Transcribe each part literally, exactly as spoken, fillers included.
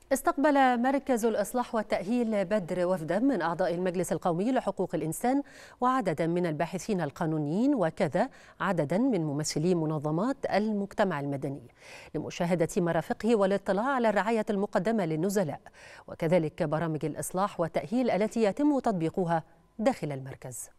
استقبل مركز الإصلاح والتأهيل بدر وفدا من أعضاء المجلس القومي لحقوق الإنسان وعددا من الباحثين القانونيين وكذا عددا من ممثلي منظمات المجتمع المدني لمشاهدة مرافقه والاطلاع على الرعاية المقدمة للنزلاء وكذلك برامج الإصلاح والتأهيل التي يتم تطبيقها داخل المركز.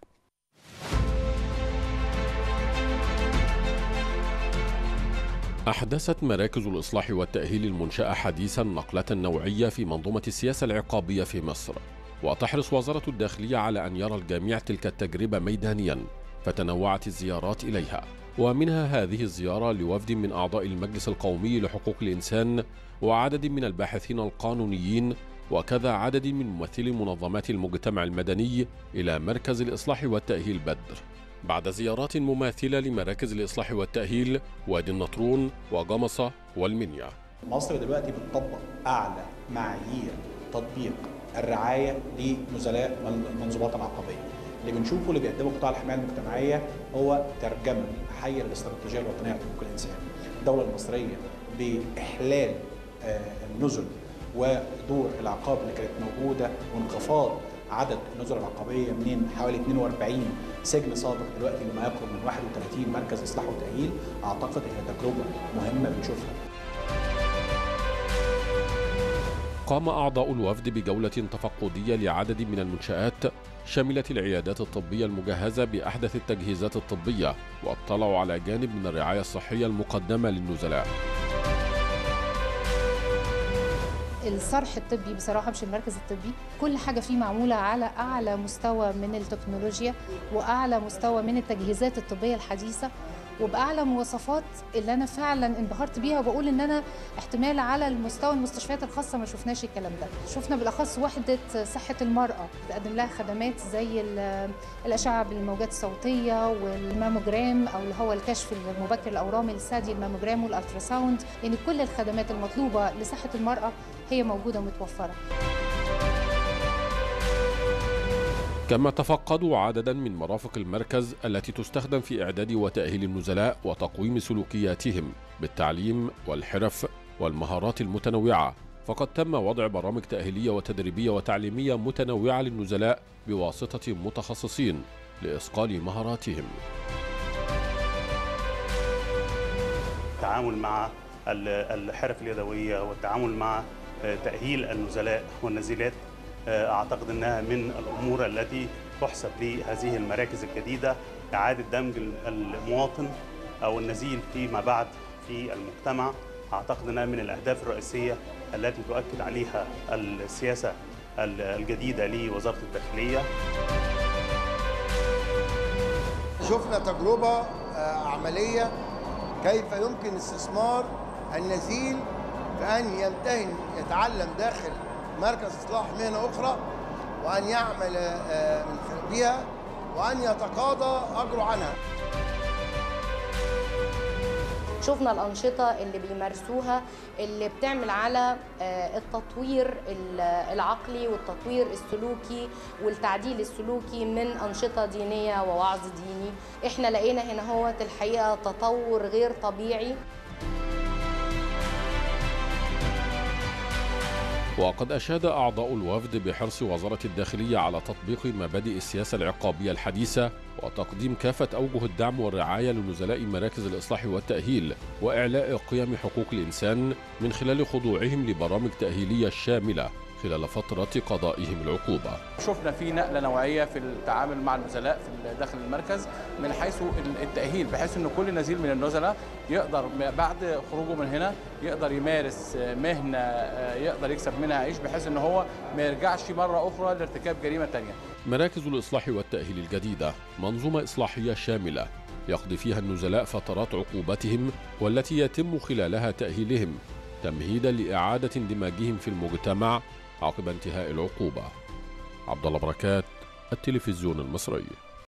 أحدثت مراكز الإصلاح والتأهيل المنشأة حديثا نقلة نوعية في منظومة السياسة العقابية في مصر، وتحرص وزارة الداخلية على أن يرى الجميع تلك التجربة ميدانيا، فتنوعت الزيارات إليها، ومنها هذه الزيارة لوفد من أعضاء المجلس القومي لحقوق الإنسان وعدد من الباحثين القانونيين وكذا عدد من ممثلي منظمات المجتمع المدني إلى مركز الإصلاح والتأهيل بدر، بعد زيارات مماثلة لمراكز الإصلاح والتأهيل وادي النطرون وجمصة والمنيا. مصر دلوقتي بتطبق أعلى معايير تطبيق الرعاية لنزلاء المنظومات العقابية. اللي بنشوفه اللي بيقدمه قطاع الحماية المجتمعية هو ترجمة حية للاستراتيجية الوطنية لحقوق الإنسان. الدولة المصرية بإحلال النزل ودور العقاب اللي كانت موجودة وانخفاض عدد النزل العقابية من حوالي اثنين وأربعين سجن سابق دلوقتي لما يقرب من واحد وثلاثين مركز إصلاح وتأهيل، أعتقد هي تجربة مهمة بنشوفها. قام أعضاء الوفد بجولة تفقدية لعدد من المنشآت شملت العيادات الطبية المجهزة بأحدث التجهيزات الطبية، واطلعوا على جانب من الرعاية الصحية المقدمة للنزلاء. الصرح الطبي بصراحة مش المركز الطبي، كل حاجة فيه معمولة على أعلى مستوى من التكنولوجيا وأعلى مستوى من التجهيزات الطبية الحديثة وبأعلى مواصفات اللي أنا فعلا انبهرت بيها، وبقول إن أنا احتمال على المستوى المستشفيات الخاصة ما شفناش الكلام ده. شفنا بالأخص وحدة صحة المرأة بتقدم لها خدمات زي الأشعة بالموجات الصوتية والماموجرام أو اللي هو الكشف المبكر لأورام الثدي، الماموجرام والألتراساوند، يعني كل الخدمات المطلوبة لصحة المرأة هي موجودة ومتوفرة. كما تفقدوا عددا من مرافق المركز التي تستخدم في إعداد وتأهيل النزلاء وتقويم سلوكياتهم بالتعليم والحرف والمهارات المتنوعة، فقد تم وضع برامج تأهيلية وتدريبية وتعليمية متنوعة للنزلاء بواسطة متخصصين لإصقال مهاراتهم. التعامل مع الحرف اليدوية والتعامل مع تأهيل النزلاء والنزيلات أعتقد أنها من الأمور التي تحسب لهذه المراكز الجديدة، إعادة دمج المواطن أو النزيل فيما بعد في المجتمع. أعتقد أنها من الأهداف الرئيسية التي تؤكد عليها السياسة الجديدة لوزارة الداخلية. شفنا تجربة عملية كيف يمكن استثمار النزيل في أن يمتهن يتعلم داخل مركز إصلاح مهنة أخرى وأن يعمل بها وأن يتقاضى أجره عنها. شفنا الأنشطة اللي بيمارسوها اللي بتعمل على التطوير العقلي والتطوير السلوكي والتعديل السلوكي من أنشطة دينية ووعظ ديني. احنا لقينا هنا هو الحقيقة تطور غير طبيعي. وقد أشاد أعضاء الوفد بحرص وزارة الداخلية على تطبيق مبادئ السياسة العقابية الحديثة وتقديم كافة أوجه الدعم والرعاية لنزلاء مراكز الإصلاح والتأهيل وإعلاء قيم حقوق الإنسان من خلال خضوعهم لبرامج تأهيلية شاملة خلال فترة قضائهم العقوبة. شفنا في نقلة نوعية في التعامل مع النزلاء في داخل المركز من حيث التأهيل، بحيث أن كل نزيل من النزلاء يقدر بعد خروجه من هنا يقدر يمارس مهنة يقدر يكسب منها عيش، بحيث أن هو ما يرجعش مرة أخرى لارتكاب جريمة تانية. مراكز الإصلاح والتأهيل الجديدة منظومة إصلاحية شاملة يقضي فيها النزلاء فترات عقوبتهم والتي يتم خلالها تأهيلهم تمهيدا لإعادة اندماجهم في المجتمع عقب انتهاء العقوبة. عبد الله بركات، التلفزيون المصري.